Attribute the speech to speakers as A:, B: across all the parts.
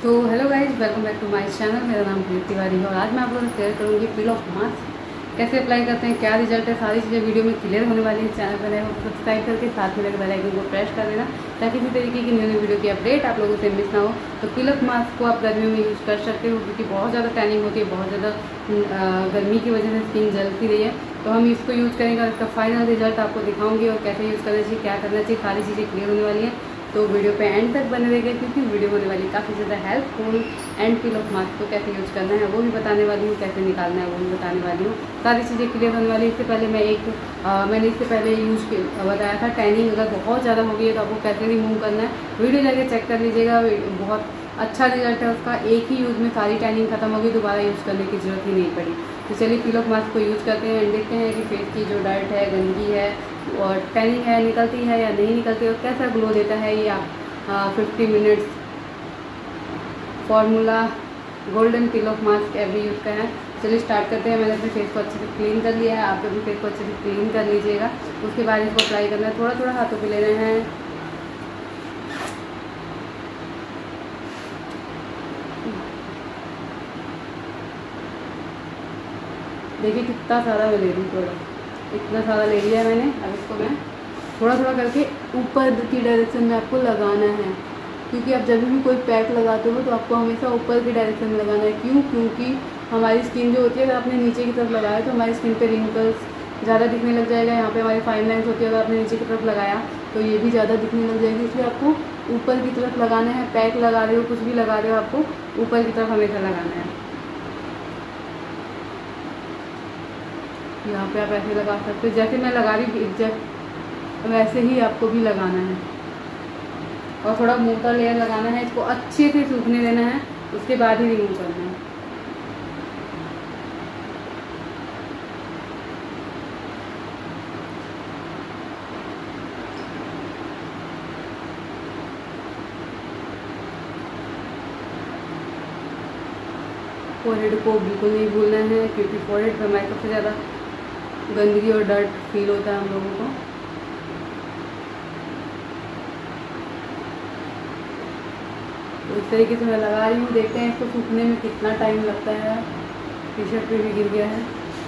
A: तो hello guys, welcome back to my channel. मेरा नाम प्रीति तिवारी है और आज मैं आप लोगों से शेयर करूँगी पील ऑफ मास्क कैसे अप्लाई करते हैं, क्या रिजल्ट है, सारी चीज़ें वीडियो में क्लियर होने वाली है। चैनल पर नए हो तो सब्सक्राइब करके साथ में लगे बेल आइकन को प्रेस कर देना ताकि इसी तरीके की न्यू वीडियो की अपडेट आप लोगों से मिस ना हो। तो पील ऑफ मास्क को आप गर्मियों में यूज़ कर सकते हो क्योंकि बहुत ज़्यादा टैनिंग होती है, बहुत ज़्यादा गर्मी की वजह से स्किन जलती रही है। तो हम इसको यूज़ करेंगे और इसका फाइनल रिजल्ट आपको दिखाऊंगी और कैसे यूज़ करना चाहिए, क्या करना चाहिए, सारी चीज़ें क्लियर होने वाली है। तो वीडियो पे एंड तक बने रहेगा क्योंकि वीडियो होने वाली काफ़ी ज़्यादा helpful. And peel off mask को कैसे यूज़ करना है वो भी बताने वाली हूँ, कैसे निकालना है वो भी बताने वाली हूँ, सारी चीज़ें क्लियर होने वाली है। इससे पहले मैंने इससे पहले बताया था टैनिंग अगर बहुत ज़्यादा हो गई है तो आपको कैसे रिमूव करना है। वीडियो जाके चेक कर लीजिएगा, बहुत अच्छा रिजल्ट है उसका। एक ही यूज़ में सारी टैनिंग खत्म होगी, दोबारा यूज़ करने की ज़रूरत ही नहीं पड़ी। तो चलिए पील ऑफ मास्क को यूज़ करते हैं एंड देखते हैं कि फेस की जो डर्ट है, गंदगी है और टैनिंग है निकलती है या नहीं निकलती और कैसा ग्लो देता है ये आप 50 minutes formula golden peel off mask every use का है। चलिए स्टार्ट करते हैं। मैंने अपने फेस को अच्छे से क्लीन कर लिया है, आप अपने फेस को अच्छे से क्लीन कर लीजिएगा। उसके बाद इसको अप्लाई करना है, थोड़ा थोड़ा हाथों पे ले रहे हैं। देखिए कितना सारा मैं ले रही हूँ, थोड़ा इतना सारा ले लिया है मैंने। अब इसको मैं थोड़ा थोड़ा करके ऊपर की डायरेक्शन में आपको लगाना है क्योंकि आप जब भी कोई पैक लगाते हो तो आपको हमेशा ऊपर की डायरेक्शन में लगाना है। क्यों? क्योंकि हमारी स्किन जो होती है, अगर आपने नीचे की तरफ लगाया तो हमारी स्किन पे रिंकल्स ज़्यादा दिखने लग जाएगा। यहाँ पे हमारी फाइन लाइन्स होती है, अगर आपने नीचे की तरफ लगाया तो ये भी ज़्यादा दिखने लग जाएगी। इसलिए आपको ऊपर की तरफ लगाना है। पैक लगा रहे हो, कुछ भी लगा रहे हो, आपको ऊपर की तरफ हमेशा लगाना है। यहाँ पे आप ऐसे लगा सकते हो, जैसे मैं लगा रही वैसे ही आपको भी लगाना है और थोड़ा मोटा लेयर लगाना है। इसको अच्छे से सूखने देना है, उसके बाद ही रिमूव करना है। फोरहेड को बिल्कुल नहीं भूलना है क्योंकि फोरहेड पर हमारे सबसे ज़्यादा गंदगी और डर्ट फील होता है हम लोगों को। तो इस तरीके से मैं लगा रही हूँ। देखते हैं इसको सूखने में कितना टाइम लगता है। टी शर्ट पे भी गिर गया है।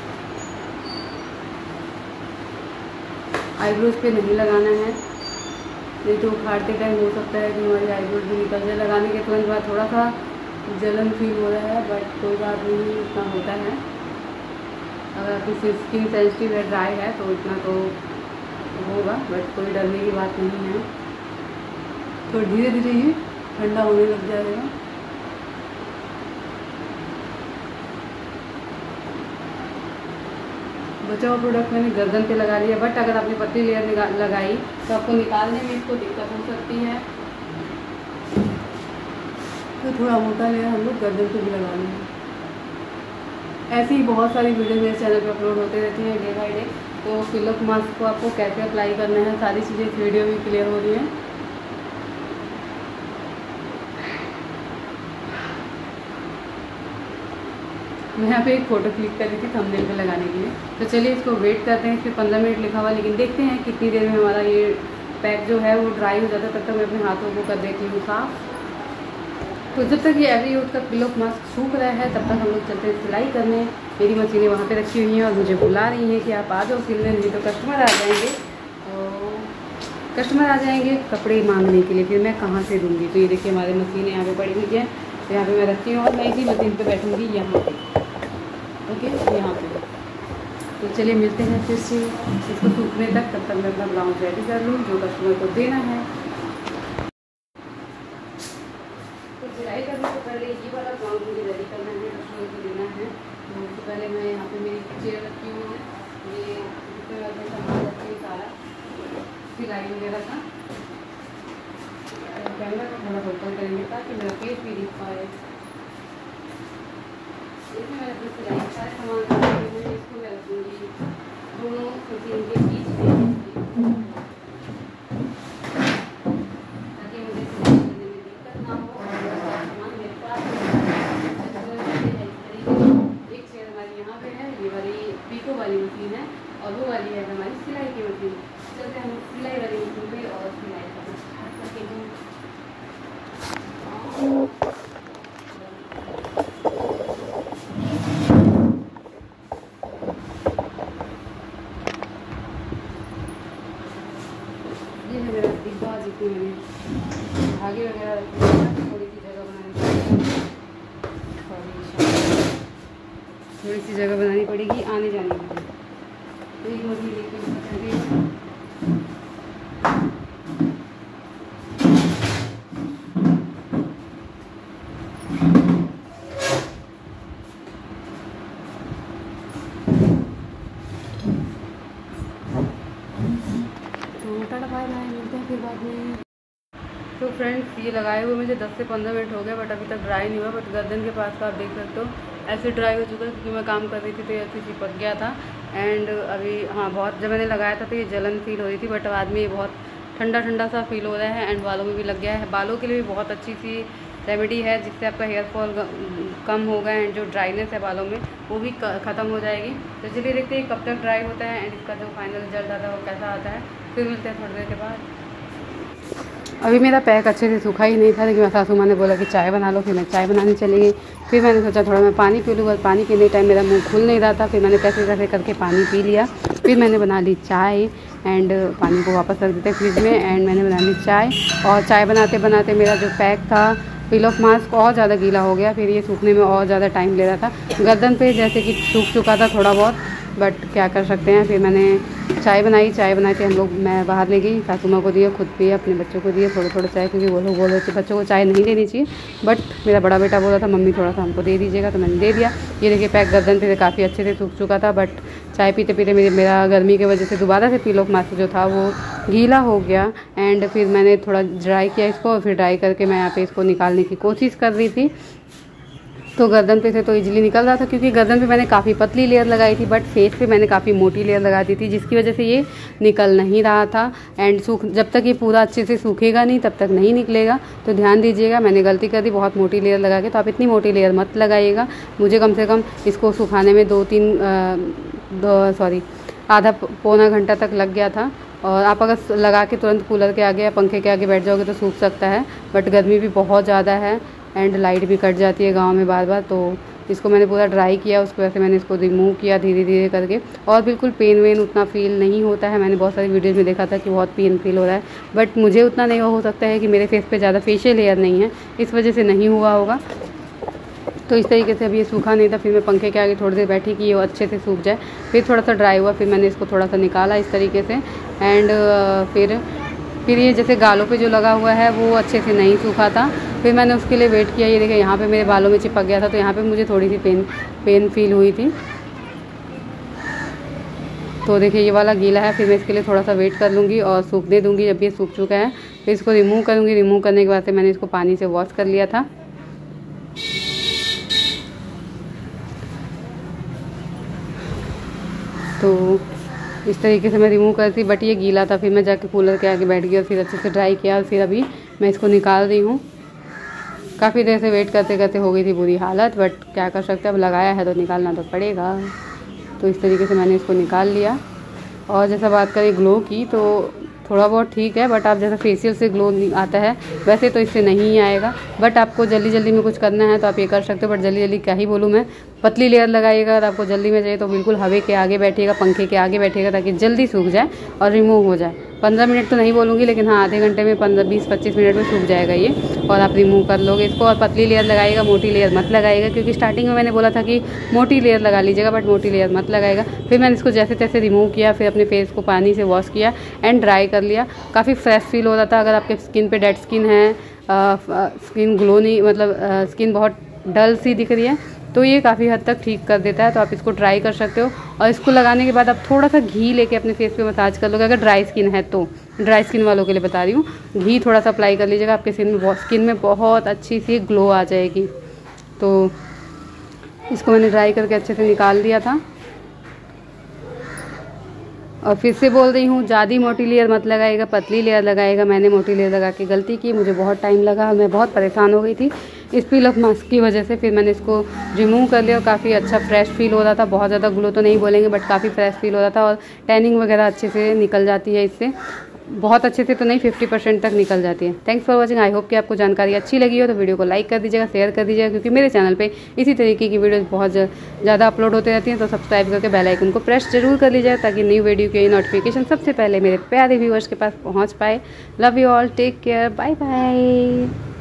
A: आईब्रोज पे नहीं लगाना है, नहीं तो उखाड़ते टाइम हो सकता है कि हमारी आईब्रोज भी निकल जाए। लगाने के तुरंत बाद थोड़ा सा जलन फील हो रहा है बट कोई बात नहीं, इतना होता है। अगर आपकी स्किन सेंसिटिव है, ड्राई है तो इतना तो होगा बट कोई डरने की बात नहीं है। तो धीरे धीरे ही ठंडा होने लग जाएगा। बचा हुआ प्रोडक्ट मैंने गर्दन पे लगा लिया बट अगर आपने पतली लेयर लगाई तो आपको निकालने में इसको दिक्कत हो सकती है। तो थोड़ा मोटा लेयर हम लोग गर्दन पे भी लगा लेंगे। ऐसी ही बहुत सारी वीडियो मेरे चैनल पे अपलोड होते रहती हैं डे बाई डे। तो पील ऑफ मास्क को आपको कैसे अप्लाई करना है सारी चीज़ें इस वीडियो में क्लियर हो रही है। मैं यहाँ पे एक फ़ोटो क्लिक कर रही थी थंबनेल पे लगाने के लिए। तो चलिए इसको वेट करते हैं। इस पर 15 मिनट लिखा हुआ, लेकिन देखते हैं कितनी देर में हमारा ये पैक जो है वो ड्राई हो जाता है। तब तक मैं अपने हाथों को कर देती हूँ साफ़। तो जब तक ये एवरी यूथ का पील ऑफ मास्क सूख रहा है तब तक हम लोग चलते हैं सिलाई करने। मेरी मशीनें वहाँ पे रखी हुई हैं और मुझे बुला रही हैं कि आप आ जाओ सिलने, नहीं तो कस्टमर आ जाएंगे। कस्टमर आ जाएंगे कपड़े मांगने के लिए, फिर मैं कहाँ से दूँगी। तो ये देखिए हमारी मशीनें यहाँ पे पड़ी हुई हैं, तो यहाँ पे मैं रखती हूँ और मैं इसी मशीन पे बैठूँगी यहाँ पे। ओके, यहाँ पे। तो चलिए मिलते हैं फिर से इसको सूखने तक। तब तक मैं अपना ब्लाउज रेडी कर लूँ जो कस्टमर को देना है। तो सिलाई करने से पहले ये वाला ब्लाउज मुझे रेडी करना है, कस्टमर को देना है। तो उससे पहले मैं यहाँ पे मेरी चेयर रखी हुई है, ये सामान रखी हुई सारा सिलाई वगैरह का। कैमरा को थोड़ा ओपन करेंगे ताकि मेरा फेस भी दिख पाए। इसमें मैंने अपनी सिलाई के सारे सामान रखे हुए हैं, इसको मैं रखूँगी दोनों मशीन के बीच में ताकि मुझे सिलाई करने में दिक्कत ना हो और सामान मेरे पास एक चेयर हमारी यहाँ पे है, ये वाली पीको वाली मशीन है और वो वाली है हमारी सिलाई की मशीन। चलते हैं हम सिलाई वाली मशीन पे और सिलाई करना स्टार्ट करते हैं। थोड़ी सी जगह बनानी पड़ेगी आने जाने के लिए। तो ये मम्मी लेके तो टाटा बाय बाय, मिलते हैं फिर बाद में। तो फ्रेंड्स ये लगाए हुए मुझे 10 से 15 मिनट हो गए, बट अभी तक ड्राई नहीं हुआ। बट गर्दन के पास का आप देख सकते हो ऐसे ड्राई हो चुका है, क्योंकि मैं काम कर रही थी तो ये ऐसे चिपक गया था। एंड अभी हाँ, बहुत जब मैंने लगाया था तो ये जलन फील हो रही थी, बट बाद में ये बहुत ठंडा ठंडा सा फील हो रहा है। एंड बालों में भी लग गया है। बालों के लिए भी बहुत अच्छी सी रेमेडी है, जिससे आपका हेयर फॉल कम होगा एंड जो ड्राइनेस है बालों में वो भी ख़त्म हो जाएगी। तो चलिए देखते हैं कब तक ड्राई होता है एंड इसका जो फाइनल रिजल्ट आता है वो कैसा आता है। फिर मिलते हैं थोड़ी देर के बाद। अभी मेरा पैक अच्छे से सूखा ही नहीं था, लेकिन सासू माँ ने बोला कि चाय बना लो। फिर मैं चाय बनाने चली गई। फिर मैंने सोचा थोड़ा मैं पानी पी लूँ, बस पानी पीने टाइम मेरा मुंह खुल नहीं रहा था। फिर मैंने कैसे कैसे करके पानी पी लिया। फिर मैंने बना ली चाय एंड पानी को वापस रख देते फ्रिज में। एंड मैंने बना ली चाय, और चाय बनाते बनाते मेरा जो पैक था पील ऑफ मास्क और ज़्यादा गीला हो गया। फिर ये सूखने में और ज़्यादा टाइम ले रहा था। गर्दन पे जैसे कि सूख चुका था थोड़ा बहुत, बट क्या कर सकते हैं। फिर मैंने चाय बनाई। चाय बना के हम लोग मैं बाहर ले गई, सासू माँ को दिया, खुद पिए, अपने बच्चों को दिए थोड़ा थोड़ा चाय, क्योंकि वो लोग बोल रहे थे बच्चों को चाय नहीं देनी चाहिए। बट मेरा बड़ा बेटा बोला था मम्मी थोड़ा सा हमको दे दीजिएगा, तो मैंने दे दिया। ये देखिए पैक गर्दन पे काफ़ी अच्छे से सूख चुका था, बट चाय पीते पीते मेरा गर्मी की वजह से दोबारा से पील ऑफ मास्क जो था वो गीला हो गया। एंड फिर मैंने थोड़ा ड्राई किया इसको, और फिर ड्राई करके मैं यहाँ पे इसको निकालने की कोशिश कर रही थी। तो गर्दन पे से तो इजीली निकल रहा था, क्योंकि गर्दन पे मैंने काफ़ी पतली लेयर लगाई थी, बट फेस पे मैंने काफ़ी मोटी लेयर लगा दी थी, जिसकी वजह से ये निकल नहीं रहा था। एंड जब तक ये पूरा अच्छे से सूखेगा नहीं तब तक नहीं निकलेगा। तो ध्यान दीजिएगा, मैंने गलती कर दी बहुत मोटी लेयर लगा के। तो आप इतनी मोटी लेयर मत लगाइएगा। मुझे कम से कम इसको सुखाने में आधा पौना घंटा तक लग गया था। और आप अगर लगा के तुरंत कूलर के आगे या पंखे के आगे बैठ जाओगे तो सूख सकता है, बट गर्मी भी बहुत ज़्यादा है एंड लाइट भी कट जाती है गांव में बार बार। तो इसको मैंने पूरा ड्राई किया, उसके वजह से मैंने इसको रिमूव किया धीरे धीरे करके। और बिल्कुल पेन वेन उतना फील नहीं होता है। मैंने बहुत सारी वीडियोज़ में देखा था कि बहुत पेन फील हो रहा है, बट मुझे उतना नहीं हो सकता है कि मेरे फेस पे ज़्यादा फेशियल लेयर नहीं है, इस वजह से नहीं हुआ होगा। तो इस तरीके से अभी ये सूखा नहीं था। फिर मैं पंखे के आगे थोड़ी देर बैठी कि ये अच्छे से सूख जाए। फिर थोड़ा सा ड्राई हुआ, फिर मैंने इसको थोड़ा सा निकाला इस तरीके से। एंड फिर ये जैसे गालों पे जो लगा हुआ है वो अच्छे से नहीं सूखा था। फिर मैंने उसके लिए वेट किया। ये देखिए यहाँ पे मेरे बालों में चिपक गया था, तो यहाँ पे मुझे थोड़ी सी पेन फील हुई थी। तो देखिए ये वाला गीला है। फिर मैं इसके लिए थोड़ा सा वेट कर लूँगी और सूखने दूँगी। जब ये सूख चुका है फिर इसको रिमूव करूँगी। रिमूव करने के बाद से मैंने इसको पानी से वॉश कर लिया था। तो इस तरीके से मैं रिमूव करती, बट ये गीला था। फिर मैं जाके कूलर के आगे बैठ गई और फिर अच्छे से ड्राई किया, और फिर अभी मैं इसको निकाल रही हूँ। काफ़ी देर से वेट करते करते हो गई थी बुरी हालत, बट क्या कर सकते हैं, अब लगाया है तो निकालना तो पड़ेगा। तो इस तरीके से मैंने इसको निकाल लिया। और जैसा बात करें ग्लो की, तो थोड़ा बहुत ठीक है, बट आप जैसा फेशियल से ग्लो आता है वैसे तो इससे नहीं आएगा। बट आपको जल्दी जल्दी में कुछ करना है तो आप ये कर सकते हो, बट जल्दी जल्दी क्या ही बोलूँ मैं, पतली लेयर लगाइएगा। अगर आपको जल्दी में चाहिए तो बिल्कुल हवे के आगे बैठिएगा, पंखे के आगे बैठिएगा, ताकि जल्दी सूख जाए और रिमूव हो जाए। 15 मिनट तो नहीं बोलूँगी, लेकिन हाँ आधे घंटे में 20-25 मिनट में सूख जाएगा ये, और आप रिमूव कर लोगे इसको। और पतली लेयर लगाइएगा, मोटी लेयर मत लगाइएगा, क्योंकि स्टार्टिंग में मैंने बोला था कि मोटी लेयर लगा लीजिएगा, बट मोटी लेयर मत लगाइएगा। फिर मैंने इसको जैसे तैसे रिमूव किया, फिर अपने फेस को पानी से वॉश किया एंड ड्राई कर लिया। काफ़ी फ्रेश फील हो रहा था। अगर आपके स्किन पे डेड स्किन है, स्किन ग्लो नहीं, मतलब स्किन बहुत डल सी दिख रही है, तो ये काफ़ी हद तक ठीक कर देता है। तो आप इसको ट्राई कर सकते हो। और इसको लगाने के बाद आप थोड़ा सा घी लेके अपने फेस पे मसाज कर लोगे, अगर ड्राई स्किन है तो। ड्राई स्किन वालों के लिए बता रही हूँ, घी थोड़ा सा अप्लाई कर लीजिएगा, आपके स्किन में बहुत अच्छी सी ग्लो आ जाएगी। तो इसको मैंने ड्राई करके अच्छे से निकाल दिया था। और फिर से बोल रही हूँ, ज़्यादा मोटी लेयर मत लगाएगा, पतली लेयर लगाएगा। मैंने मोटी लेयर लगा के गलती की, मुझे बहुत टाइम लगा, मैं बहुत परेशान हो गई थी इस पील ऑफ मास्क की वजह से। फिर मैंने इसको रिमूव कर लिया और काफ़ी अच्छा फ्रेश फील हो रहा था। बहुत ज़्यादा ग्लो तो नहीं बोलेंगे, बट काफ़ी फ्रेश फील हो रहा था। और टैनिंग वगैरह अच्छे से निकल जाती है इससे, बहुत अच्छे से तो नहीं, 50% तक निकल जाती है। Thanks for watching. I hope कि आपको जानकारी अच्छी लगी हो, तो वीडियो को लाइक कर दीजिएगा, शेयर कर दीजिएगा, क्योंकि मेरे चैनल पे इसी तरीके की वीडियोस बहुत ज़्यादा अपलोड होते रहती हैं। तो सब्सक्राइब करके बेल आइकन को प्रेस जरूर कर लीजिएगा, ताकि न्यू वीडियो की नोटिफिकेशन सबसे पहले मेरे प्यारे व्यूअर्स के पास पहुँच पाए। Love you all, take care, bye bye.